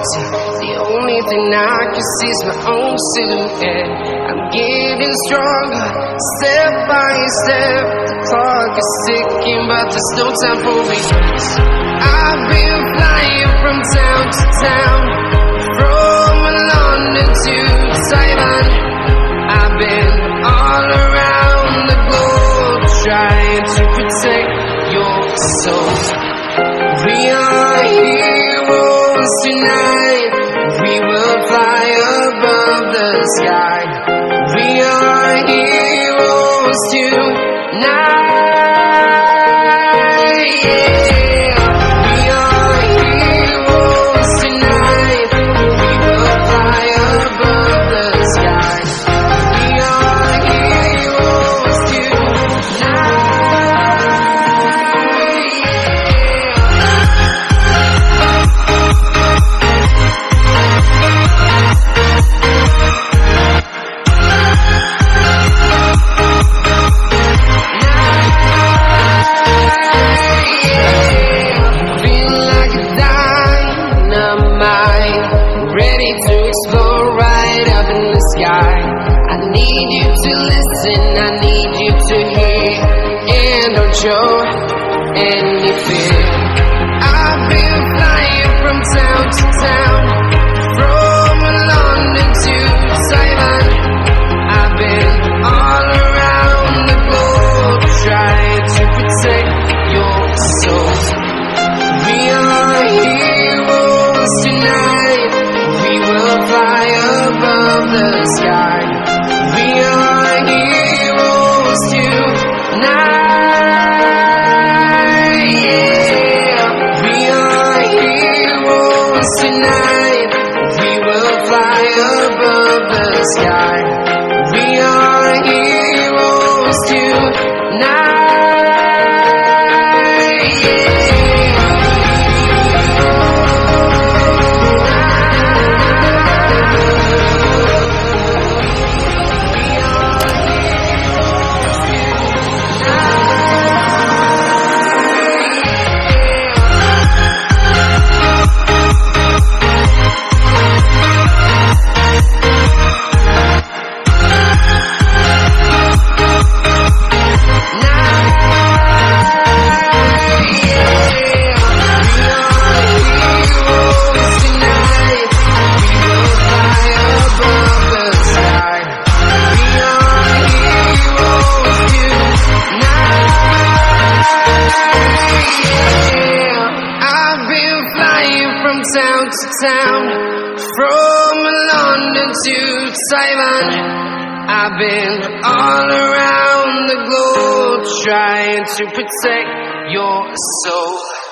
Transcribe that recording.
empty. The only thing I can see is my own silhouette. I'm getting stronger, step by step. The clock is ticking, but there's no time for regrets. I've been flying from town to town, from London to Taiwan. I've been all around the globe, trying to protect your soul. We are heroes tonight. We will fly above the sky. We are heroes tonight. Yeah. We are heroes tonight. We will fly above the sky. We are heroes tonight. I need you to listen, I need you to hear, and don't show any fear. I've been flying from town to town, from London to Taiwan. I've been all around the globe, trying to protect your soul. We are heroes tonight. We will fly above the sky. We are heroes tonight. Yeah. We are heroes tonight. We will fly above the sky. We are heroes tonight. Town to town, from London to Taiwan. I've been all around the globe, trying to protect your soul.